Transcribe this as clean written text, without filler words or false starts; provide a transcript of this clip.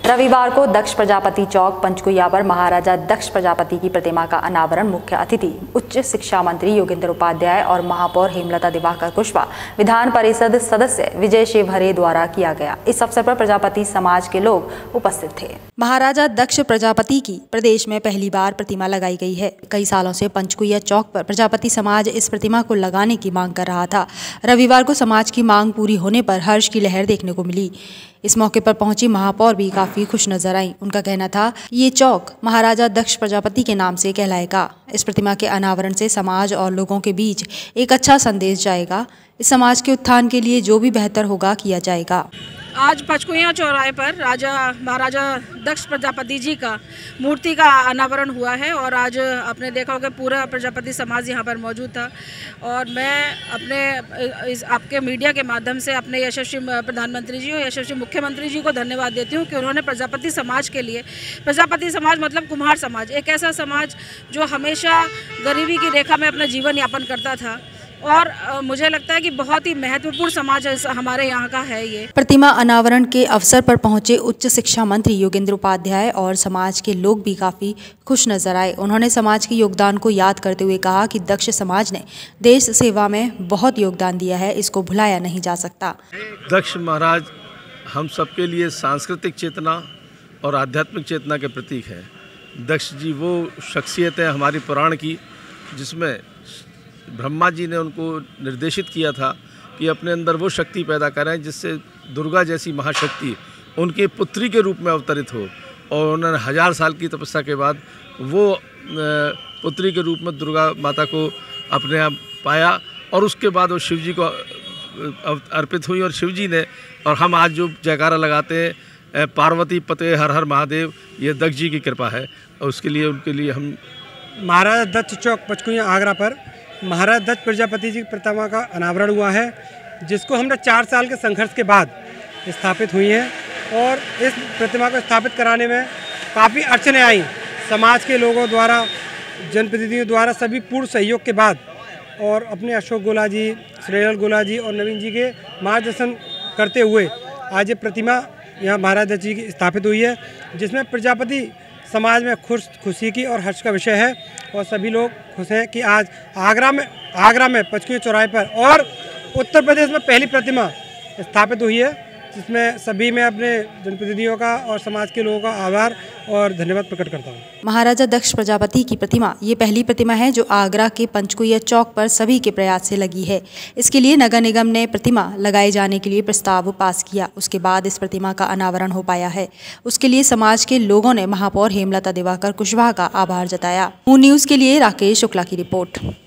रविवार को दक्ष प्रजापति चौक पंचकुइया पर महाराजा दक्ष प्रजापति की प्रतिमा का अनावरण मुख्य अतिथि उच्च शिक्षा मंत्री योगेंद्र उपाध्याय और महापौर हेमलता दिवाकर कुशवाहा, विधान परिषद सदस्य विजय शिवहरे द्वारा किया गया। इस अवसर पर प्रजापति समाज के लोग उपस्थित थे। महाराजा दक्ष प्रजापति की प्रदेश में पहली बार प्रतिमा लगाई गई है। कई सालों से पंचकुइया चौक पर प्रजापति समाज इस प्रतिमा को लगाने की मांग कर रहा था। रविवार को समाज की मांग पूरी होने पर हर्ष की लहर देखने को मिली। इस मौके पर पहुंची महापौर भी काफी खुश नजर आई। उनका कहना था ये चौक महाराजा दक्ष प्रजापति के नाम से कहलाएगा। इस प्रतिमा के अनावरण से समाज और लोगों के बीच एक अच्छा संदेश जाएगा। इस समाज के उत्थान के लिए जो भी बेहतर होगा किया जाएगा। आज पंचकुइया चौराहे पर महाराजा दक्ष प्रजापति जी का मूर्ति का अनावरण हुआ है और आज आपने देखा होगा पूरा प्रजापति समाज यहाँ पर मौजूद था। और मैं अपने आपके मीडिया के माध्यम से अपने यशस्वी प्रधानमंत्री जी और यशस्वी मुख्यमंत्री जी को धन्यवाद देती हूँ कि उन्होंने प्रजापति समाज के लिए, प्रजापति समाज मतलब कुम्हार समाज, एक ऐसा समाज जो हमेशा गरीबी की रेखा में अपना जीवन यापन करता था और मुझे लगता है कि बहुत ही महत्वपूर्ण समाज हमारे यहाँ का है ये। प्रतिमा अनावरण के अवसर पर पहुंचे उच्च शिक्षा मंत्री योगेंद्र उपाध्याय और समाज के लोग भी काफी खुश नजर आए। उन्होंने समाज के योगदान को याद करते हुए कहा कि दक्ष समाज ने देश सेवा में बहुत योगदान दिया है, इसको भुलाया नहीं जा सकता। दक्ष महाराज हम सबके लिए सांस्कृतिक चेतना और आध्यात्मिक चेतना के प्रतीक है। दक्ष जी वो शख्सियत है हमारी पुराण की जिसमें ब्रह्मा जी ने उनको निर्देशित किया था कि अपने अंदर वो शक्ति पैदा करें जिससे दुर्गा जैसी महाशक्ति उनके पुत्री के रूप में अवतरित हो। और उन्होंने 1000 साल की तपस्या के बाद वो पुत्री के रूप में दुर्गा माता को अपने आप पाया और उसके बाद वो शिव जी को अर्पित हुई। और शिव जी ने और हम आज जो जयकारा लगाते हैं पार्वती पते हर हर महादेव, ये दक्ष जी की कृपा है। और उसके लिए उनके लिए हम महाराजा दक्ष चौक पंचकुइया आगरा पर महाराजा दक्ष प्रजापति जी की प्रतिमा का अनावरण हुआ है, जिसको हमने 4 साल के संघर्ष के बाद स्थापित हुई है। और इस प्रतिमा को स्थापित कराने में काफ़ी अड़चनें आई। समाज के लोगों द्वारा, जनप्रतिनिधियों द्वारा सभी पूर्ण सहयोग के बाद और अपने अशोक गोला जी, श्रेयल गोला जी और नवीन जी के मार्गदर्शन करते हुए आज ये प्रतिमा यहाँ महाराजा जी की स्थापित हुई है, जिसमें प्रजापति समाज में खुशी की और हर्ष का विषय है। और सभी लोग खुश हैं कि आज आगरा में पंचकुइया चौराहे पर और उत्तर प्रदेश में पहली प्रतिमा स्थापित हुई है, जिसमें सभी मैं अपने जनप्रतिनिधियों का और समाज के लोगों का आभार और धन्यवाद प्रकट करता हूँ। महाराजा दक्ष प्रजापति की प्रतिमा ये पहली प्रतिमा है जो आगरा के पंचकुइया चौक पर सभी के प्रयास से लगी है। इसके लिए नगर निगम ने प्रतिमा लगाए जाने के लिए प्रस्ताव पास किया, उसके बाद इस प्रतिमा का अनावरण हो पाया है। उसके लिए समाज के लोगों ने महापौर हेमलता दिवाकर कुशवाहा का आभार जताया। मून न्यूज़ के लिए राकेश शुक्ला की रिपोर्ट।